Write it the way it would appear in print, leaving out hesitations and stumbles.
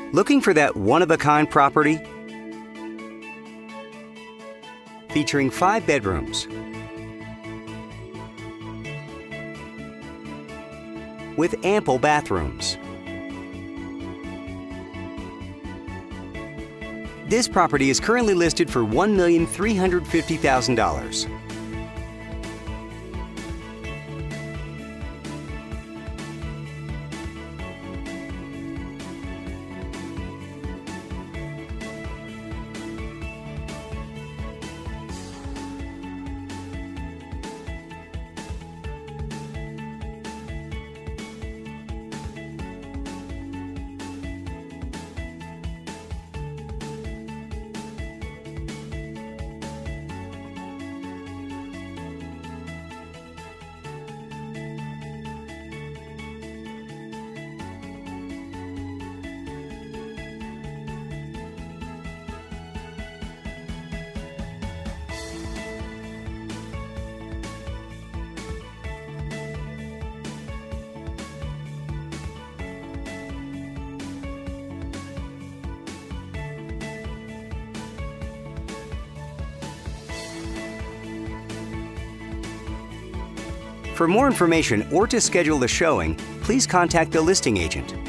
Looking for that one-of-a-kind property? Featuring 5 bedrooms with ample bathrooms. This property is currently listed for $1,350,000. For more information or to schedule a showing, please contact the listing agent.